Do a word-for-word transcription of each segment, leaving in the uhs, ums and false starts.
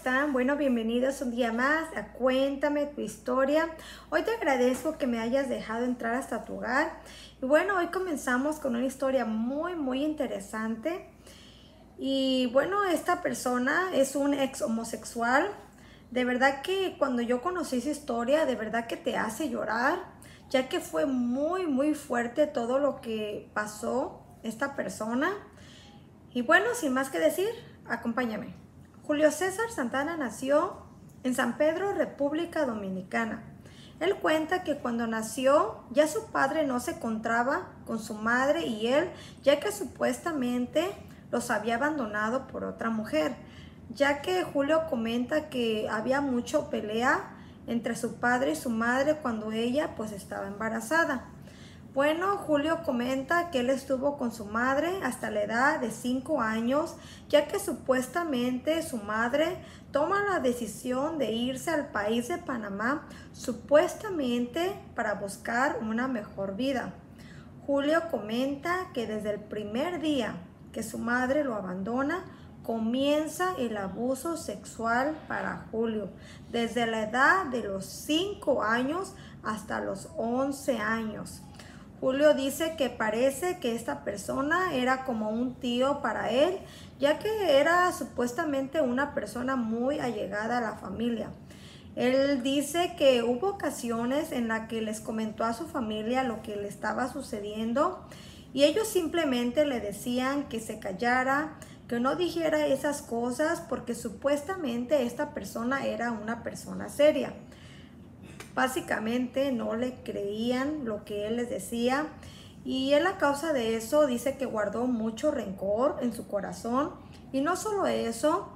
están? Bueno, bienvenidos un día más a Cuéntame tu historia. Hoy te agradezco que me hayas dejado entrar hasta tu hogar. Y bueno, hoy comenzamos con una historia muy, muy interesante. Y bueno, esta persona es un ex homosexual. De verdad que cuando yo conocí esa historia, de verdad que te hace llorar, ya que fue muy, muy fuerte todo lo que pasó esta persona. Y bueno, sin más que decir, acompáñame. Julio César Santana nació en San Pedro, República Dominicana. Él cuenta que cuando nació ya su padre no se encontraba con su madre y él, ya que supuestamente los había abandonado por otra mujer, ya que Julio comenta que había mucho pelea entre su padre y su madre cuando ella pues estaba embarazada. Bueno, Julio comenta que él estuvo con su madre hasta la edad de cinco años, ya que supuestamente su madre toma la decisión de irse al país de Panamá, supuestamente para buscar una mejor vida. Julio comenta que desde el primer día que su madre lo abandona, comienza el abuso sexual para Julio, desde la edad de los cinco años hasta los once años. Julio dice que parece que esta persona era como un tío para él, ya que era supuestamente una persona muy allegada a la familia. Él dice que hubo ocasiones en las que les comentó a su familia lo que le estaba sucediendo y ellos simplemente le decían que se callara, que no dijera esas cosas porque supuestamente esta persona era una persona seria. Básicamente no le creían lo que él les decía y él a causa de eso dice que guardó mucho rencor en su corazón y no solo eso,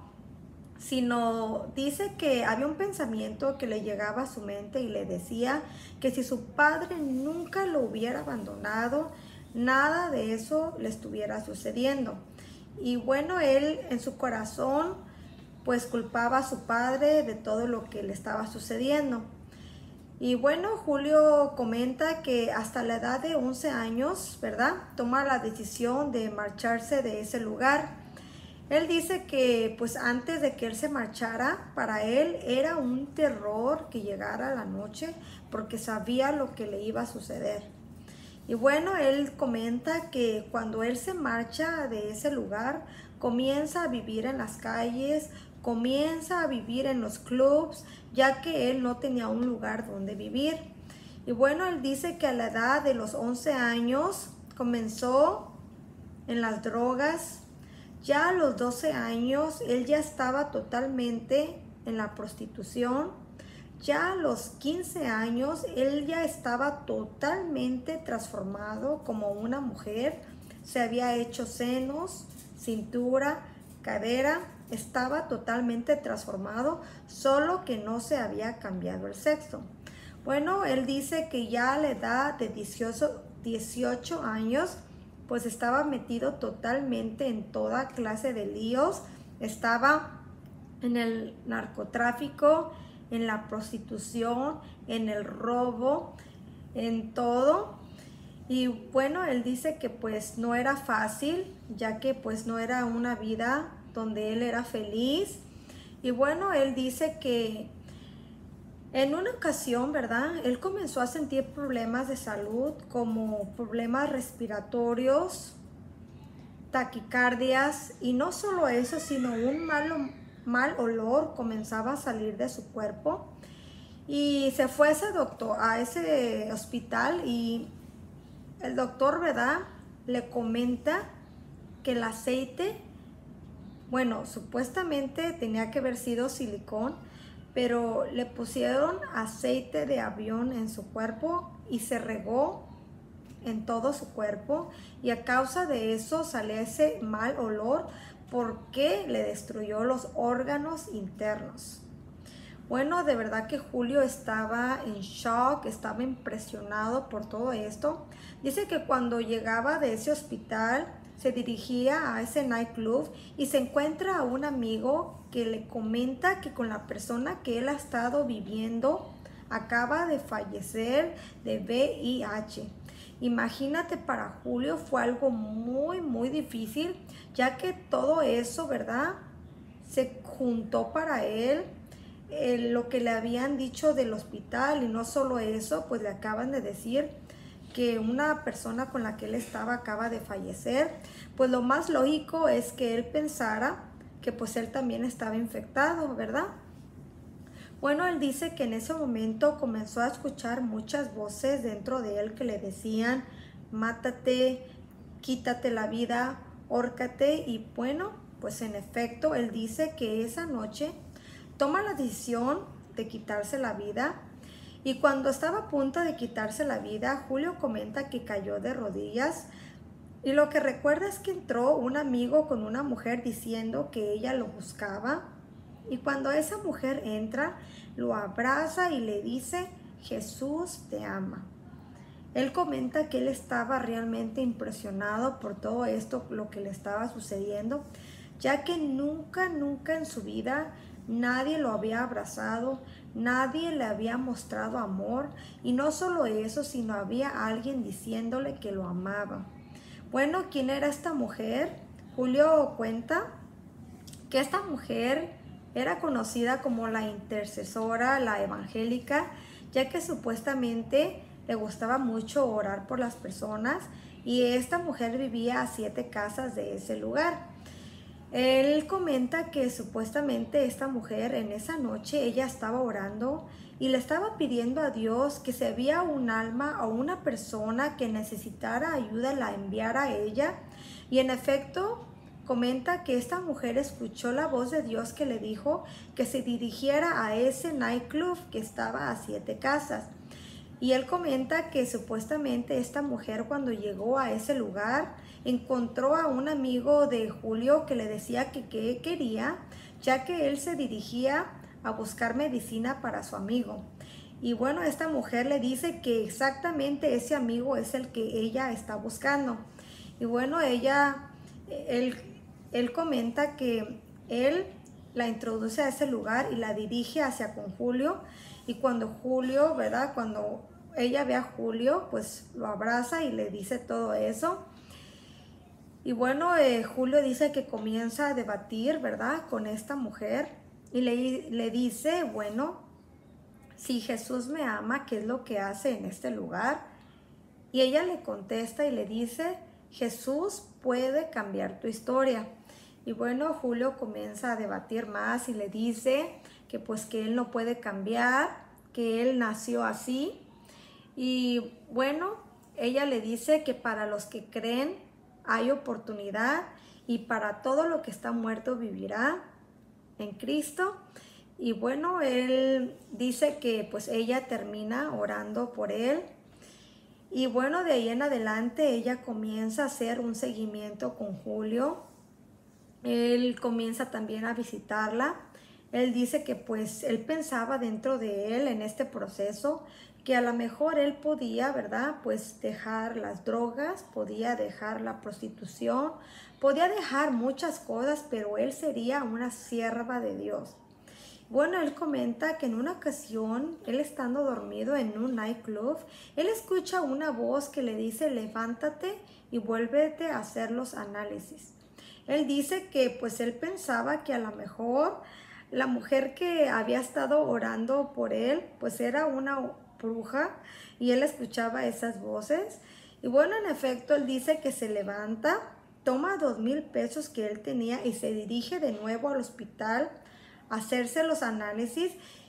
sino dice que había un pensamiento que le llegaba a su mente y le decía que si su padre nunca lo hubiera abandonado, nada de eso le estuviera sucediendo. Y bueno, él en su corazón pues culpaba a su padre de todo lo que le estaba sucediendo. Y bueno, Julio comenta que hasta la edad de once años, ¿verdad?, toma la decisión de marcharse de ese lugar. Él dice que pues antes de que él se marchara, para él era un terror que llegara la noche porque sabía lo que le iba a suceder. Y bueno, él comenta que cuando él se marcha de ese lugar, comienza a vivir en las calles, comienza a vivir en los clubs, ya que él no tenía un lugar donde vivir. Y bueno, él dice que a la edad de los once años comenzó en las drogas. Ya a los doce años él ya estaba totalmente en la prostitución. Ya a los quince años él ya estaba totalmente transformado como una mujer. Se había hecho senos, cintura, cadera. Estaba totalmente transformado, solo que no se había cambiado el sexo. Bueno, él dice que ya a la edad de dieciocho años, pues estaba metido totalmente en toda clase de líos. Estaba en el narcotráfico, en la prostitución, en el robo, en todo. Y bueno, él dice que pues no era fácil, ya que pues no era una vida donde él era feliz. Y bueno, él dice que en una ocasión, ¿verdad?, él comenzó a sentir problemas de salud como problemas respiratorios, taquicardias y no solo eso, sino un mal, mal olor comenzaba a salir de su cuerpo. Y se fue a ese doctor, a ese hospital y el doctor, ¿verdad?, le comenta que el aceite, bueno, supuestamente tenía que haber sido silicón, pero le pusieron aceite de avión en su cuerpo y se regó en todo su cuerpo y a causa de eso salió ese mal olor porque le destruyó los órganos internos. Bueno, de verdad que Julio estaba en shock, estaba impresionado por todo esto. Dice que cuando llegaba de ese hospital se dirigía a ese nightclub y se encuentra a un amigo que le comenta que con la persona que él ha estado viviendo acaba de fallecer de V I H. Imagínate, para Julio fue algo muy, muy difícil, ya que todo eso, ¿verdad?, se juntó para él eh, lo que le habían dicho del hospital, y no solo eso, pues le acaban de decir que una persona con la que él estaba acaba de fallecer. Pues lo más lógico es que él pensara que pues él también estaba infectado, ¿verdad? Bueno, él dice que en ese momento comenzó a escuchar muchas voces dentro de él que le decían: mátate, quítate la vida, hórcate. Y bueno, pues en efecto, él dice que esa noche toma la decisión de quitarse la vida. Y cuando estaba a punto de quitarse la vida, Julio comenta que cayó de rodillas. Y lo que recuerda es que entró un amigo con una mujer diciendo que ella lo buscaba. Y cuando esa mujer entra, lo abraza y le dice: Jesús te ama. Él comenta que él estaba realmente impresionado por todo esto, lo que le estaba sucediendo, ya que nunca, nunca en su vida nadie lo había abrazado, nadie le había mostrado amor, y no solo eso, sino había alguien diciéndole que lo amaba. Bueno, ¿quién era esta mujer? Julio cuenta que esta mujer era conocida como la intercesora, la evangélica, ya que supuestamente le gustaba mucho orar por las personas, y esta mujer vivía a siete casas de ese lugar. Él comenta que supuestamente esta mujer en esa noche ella estaba orando y le estaba pidiendo a Dios que si había un alma o una persona que necesitara ayuda la enviara a ella. Y en efecto, comenta que esta mujer escuchó la voz de Dios que le dijo que se dirigiera a ese nightclub que estaba a siete casas. Y él comenta que supuestamente esta mujer, cuando llegó a ese lugar, encontró a un amigo de Julio que le decía que qué quería, ya que él se dirigía a buscar medicina para su amigo. Y bueno, esta mujer le dice que exactamente ese amigo es el que ella está buscando. Y bueno, ella, él, él comenta que él la introduce a ese lugar y la dirige hacia con Julio. Y cuando Julio, ¿verdad? Cuando ella ve a Julio, pues lo abraza y le dice todo eso. Y bueno, eh, Julio dice que comienza a debatir, ¿verdad?, con esta mujer. Y le, le dice, bueno, si Jesús me ama, ¿qué es lo que hace en este lugar? Y ella le contesta y le dice: Jesús puede cambiar tu historia. Y bueno, Julio comienza a debatir más y le dice que pues que él no puede cambiar, que él nació así. Y bueno, ella le dice que para los que creen hay oportunidad, y para todo lo que está muerto vivirá en Cristo. Y bueno, él dice que pues ella termina orando por él. Y bueno, de ahí en adelante ella comienza a hacer un seguimiento con Julio. Él comienza también a visitarla. Él dice que pues él pensaba dentro de él en este proceso que a lo mejor él podía, ¿verdad?, pues dejar las drogas, podía dejar la prostitución, podía dejar muchas cosas, pero él sería una sierva de Dios. Bueno, él comenta que en una ocasión, él estando dormido en un nightclub, él escucha una voz que le dice: levántate y vuélvete a hacer los análisis. Él dice que pues él pensaba que a lo mejor la mujer que había estado orando por él pues era una bruja, y él escuchaba esas voces. Y bueno, en efecto, él dice que se levanta, toma dos mil pesos que él tenía y se dirige de nuevo al hospital a hacerse los análisis.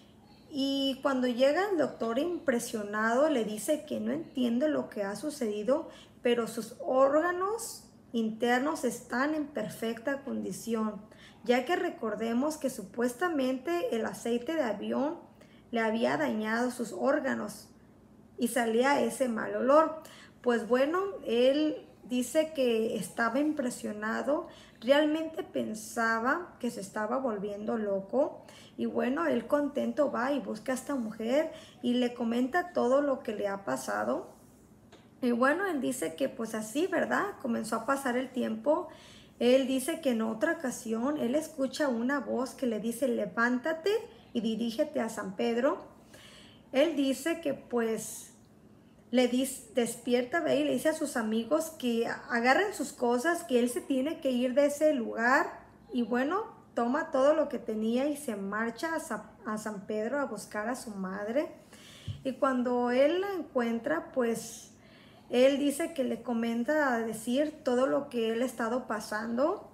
Y cuando llega el doctor, impresionado, le dice que no entiende lo que ha sucedido, pero sus órganos internos están en perfecta condición, ya que recordemos que supuestamente el aceite de avión le había dañado sus órganos y salía ese mal olor. Pues bueno, él dice que estaba impresionado, realmente pensaba que se estaba volviendo loco. Y bueno, él contento va y busca a esta mujer y le comenta todo lo que le ha pasado. Y bueno, él dice que pues así, ¿verdad?, comenzó a pasar el tiempo. Él dice que en otra ocasión él escucha una voz que le dice: levántate y dirígete a San Pedro. Él dice que pues le dice, despierta, ve, y le dice a sus amigos que agarren sus cosas, que él se tiene que ir de ese lugar. Y bueno, toma todo lo que tenía y se marcha a, Sa a San Pedro a buscar a su madre. Y cuando él la encuentra, pues él dice que le comenta a decir todo lo que él ha estado pasando.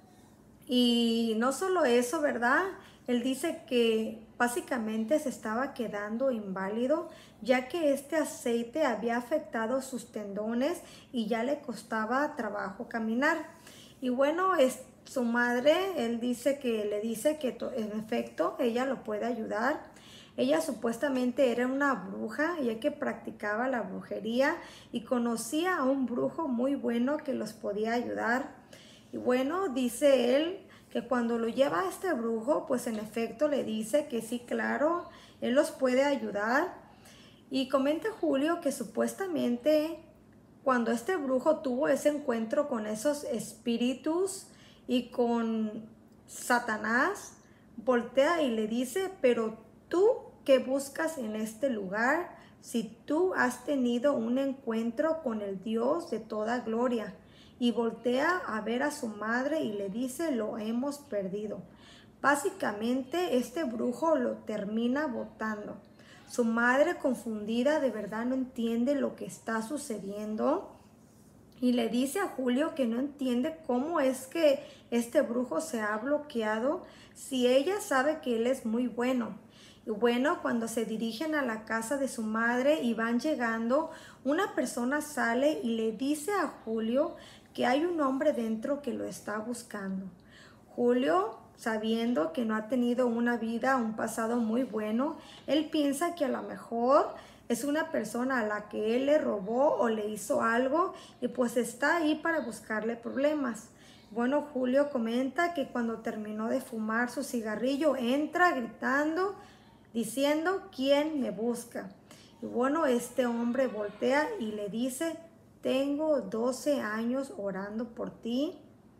Y no solo eso, ¿verdad? Él dice que básicamente se estaba quedando inválido, ya que este aceite había afectado sus tendones y ya le costaba trabajo caminar. Y bueno, es su madre, él dice que le dice que en efecto ella lo puede ayudar. Ella supuestamente era una bruja, ya que practicaba la brujería y conocía a un brujo muy bueno que los podía ayudar. Y bueno, dice él que cuando lo lleva a este brujo, pues en efecto le dice que sí, claro, él los puede ayudar. Y comenta Julio que supuestamente cuando este brujo tuvo ese encuentro con esos espíritus y con Satanás, voltea y le dice, pero tú, ¿qué buscas en este lugar si tú has tenido un encuentro con el Dios de toda gloria? Y voltea a ver a su madre y le dice, lo hemos perdido. Básicamente este brujo lo termina botando. Su madre, confundida, de verdad no entiende lo que está sucediendo y le dice a Julio que no entiende cómo es que este brujo se ha bloqueado si ella sabe que él es muy bueno. Y bueno, cuando se dirigen a la casa de su madre y van llegando, una persona sale y le dice a Julio que hay un hombre dentro que lo está buscando. Julio, sabiendo que no ha tenido una vida, un pasado muy bueno, él piensa que a lo mejor es una persona a la que él le robó o le hizo algo y pues está ahí para buscarle problemas. Bueno, Julio comenta que cuando terminó de fumar su cigarrillo, entra gritando, diciendo, ¿quién me busca? Y bueno, este hombre voltea y le dice, tengo doce años orando por ti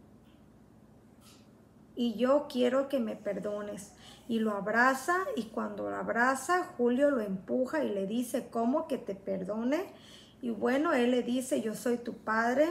y yo quiero que me perdones. Y lo abraza, y cuando lo abraza, Julio lo empuja y le dice, ¿cómo que te perdone? Y bueno, él le dice, yo soy tu padre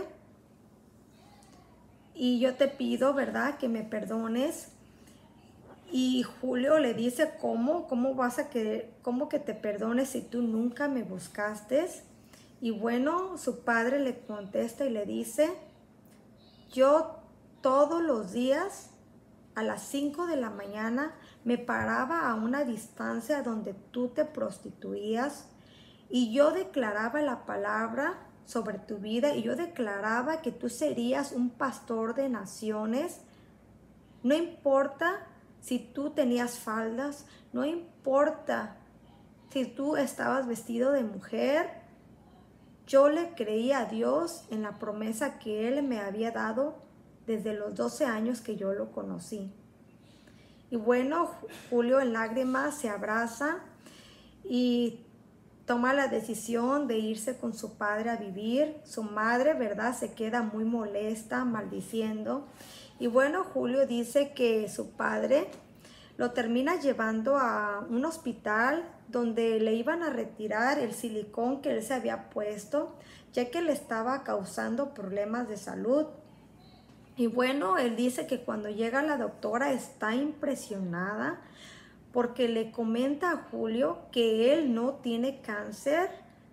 y yo te pido, ¿verdad?, que me perdones. Y Julio le dice, ¿cómo? ¿Cómo vas a querer, cómo que te perdones si tú nunca me buscaste? Y bueno, su padre le contesta y le dice, yo todos los días a las cinco de la mañana me paraba a una distancia donde tú te prostituías y yo declaraba la palabra sobre tu vida y yo declaraba que tú serías un pastor de naciones. No importa si tú tenías faldas, no importa si tú estabas vestido de mujer, yo le creía a Dios en la promesa que Él me había dado desde los doce años que yo lo conocí. Y bueno, Julio en lágrimas se abraza y toma la decisión de irse con su padre a vivir. Su madre, ¿verdad?, se queda muy molesta, maldiciendo. Y bueno, Julio dice que su padre lo termina llevando a un hospital donde le iban a retirar el silicón que él se había puesto, ya que le estaba causando problemas de salud. Y bueno, él dice que cuando llega la doctora está impresionada porque le comenta a Julio que él no tiene cáncer,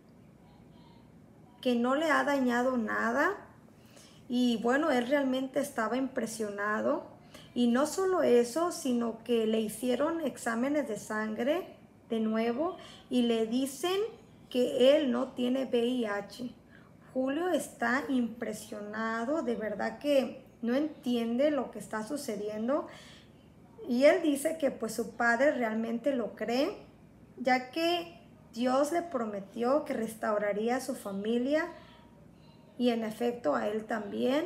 que no le ha dañado nada. Y bueno, él realmente estaba impresionado. Y no solo eso, sino que le hicieron exámenes de sangre de nuevo y le dicen que él no tiene V I H. Julio está impresionado, de verdad que no entiende lo que está sucediendo. Y él dice que pues su padre realmente lo cree, ya que Dios le prometió que restauraría a su familia y en efecto a él también.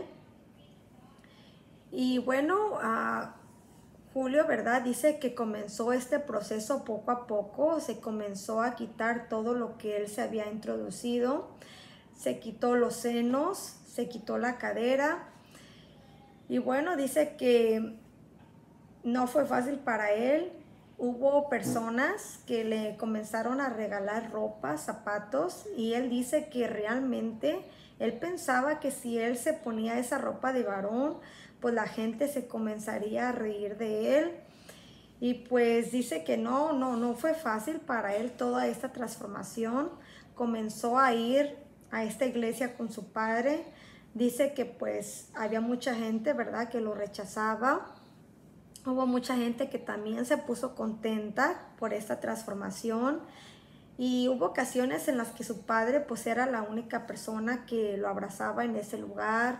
Y bueno, uh, Julio, ¿verdad?, dice que comenzó este proceso poco a poco, se comenzó a quitar todo lo que él se había introducido, se quitó los senos, se quitó la cadera. Y bueno, dice que no fue fácil para él, hubo personas que le comenzaron a regalar ropa, zapatos, y él dice que realmente él pensaba que si él se ponía esa ropa de varón, pues la gente se comenzaría a reír de él. Y pues dice que no, no, no fue fácil para él toda esta transformación. Comenzó a ir a esta iglesia con su padre. Dice que pues había mucha gente, ¿verdad?, que lo rechazaba. Hubo mucha gente que también se puso contenta por esta transformación. Y hubo ocasiones en las que su padre pues era la única persona que lo abrazaba en ese lugar.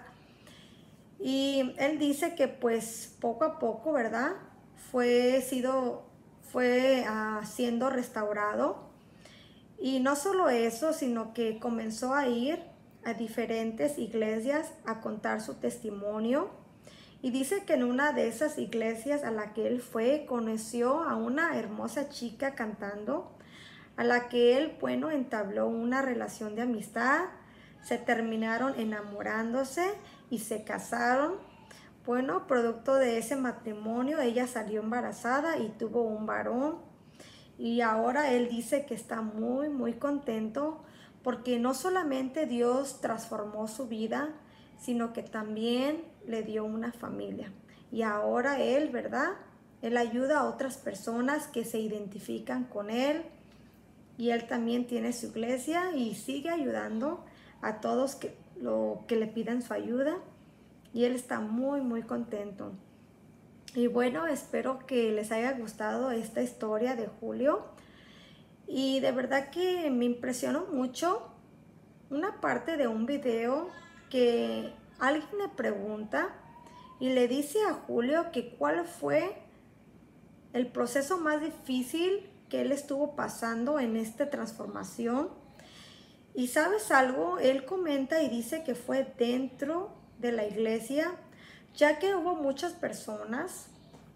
Y él dice que pues poco a poco, ¿verdad?, fue, sido, fue uh, siendo restaurado. Y no solo eso, sino que comenzó a ir a diferentes iglesias a contar su testimonio. Y dice que en una de esas iglesias a la que él fue, conoció a una hermosa chica cantando, a la que él, bueno, entabló una relación de amistad. Se terminaron enamorándose y se casaron. Bueno, producto de ese matrimonio, ella salió embarazada y tuvo un varón. Y ahora él dice que está muy, muy contento porque no solamente Dios transformó su vida, sino que también le dio una familia. Y ahora él, ¿verdad?, él ayuda a otras personas que se identifican con él. Y él también tiene su iglesia y sigue ayudando a todos que, lo, que le pidan su ayuda. Y él está muy, muy contento. Y bueno, espero que les haya gustado esta historia de Julio. Y de verdad que me impresionó mucho una parte de un video que alguien le pregunta y le dice a Julio que cuál fue el proceso más difícil que él estuvo pasando en esta transformación. Y ¿sabes algo? Él comenta y dice que fue dentro de la iglesia, ya que hubo muchas personas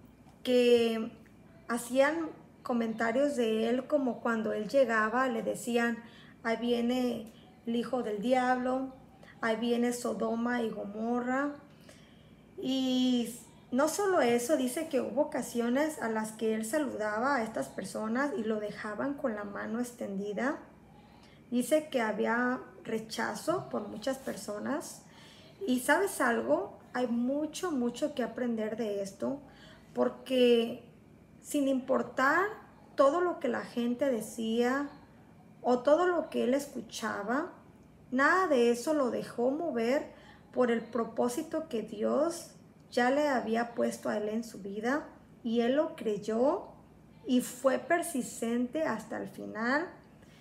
que hacían comentarios de él, como cuando él llegaba le decían: ahí viene el hijo del diablo, ahí viene Sodoma y Gomorra. Y no solo eso, dice que hubo ocasiones a las que él saludaba a estas personas y lo dejaban con la mano extendida. Dice que había rechazo por muchas personas. Y ¿sabes algo? Hay mucho, mucho que aprender de esto, porque sin importar todo lo que la gente decía o todo lo que él escuchaba, nada de eso lo dejó mover por el propósito que Dios ya le había puesto a él en su vida, y él lo creyó y fue persistente hasta el final.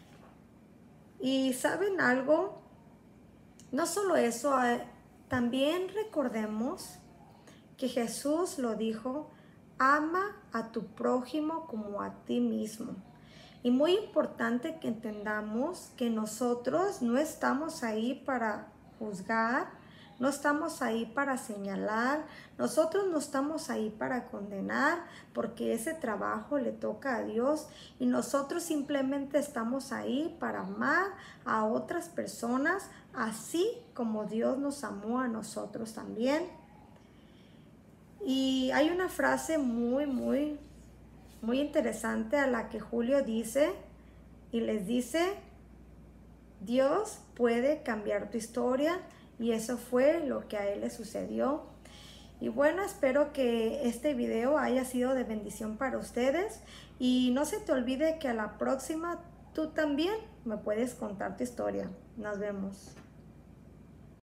Y ¿saben algo? No solo eso, también recordemos que Jesús lo dijo: ama a tu prójimo como a ti mismo. Y muy importante que entendamos que nosotros no estamos ahí para juzgar, no estamos ahí para señalar, nosotros no estamos ahí para condenar, porque ese trabajo le toca a Dios, y nosotros simplemente estamos ahí para amar a otras personas, así como Dios nos amó a nosotros también. Y hay una frase muy, muy, muy interesante a la que Julio dice, y les dice: Dios puede cambiar tu historia. Y eso fue lo que a él le sucedió. Y bueno, espero que este video haya sido de bendición para ustedes. Y no se te olvide que a la próxima tú también me puedes contar tu historia. Nos vemos.